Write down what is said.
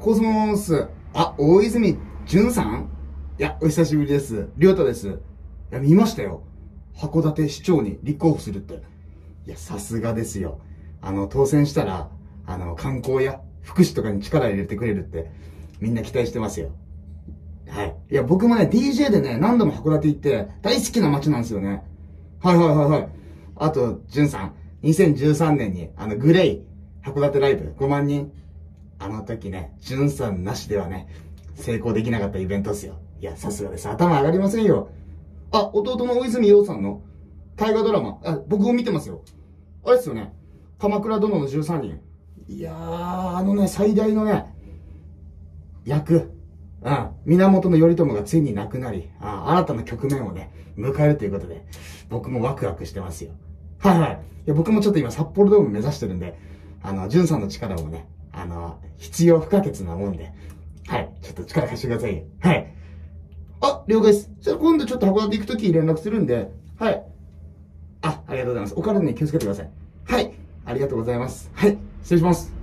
コスモス。あ、大泉潤さん。いや、お久しぶりです。りょうたです。いや、見ましたよ。函館市長に立候補するって。いや、さすがですよ。当選したら、観光や福祉とかに力入れてくれるって、みんな期待してますよ。はい。いや、僕もね、DJ でね、何度も函館行って、大好きな街なんですよね。はいはいはいはい。あと、潤さん。2013年に、グレイ、函館ライブ5万人。あの時ね、潤さんなしではね、成功できなかったイベントっすよ。いや、さすがです。頭上がりませんよ。あ、弟の大泉洋さんの大河ドラマ。僕も見てますよ。あれっすよね。鎌倉殿の13人。いやー、最大のね、役。源頼朝がついに亡くなり、新たな局面をね、迎えるということで、僕もワクワクしてますよ。はいはい。いや、僕もちょっと今札幌ドーム目指してるんで、潤さんの力もね、必要不可欠なもんで、はい。ちょっと力貸してくださいよ。はい。あ、了解です。じゃあ今度ちょっと函館行くとき連絡するんで、はい。ありがとうございます。お体に気をつけてください。はい。ありがとうございます。はい。失礼します。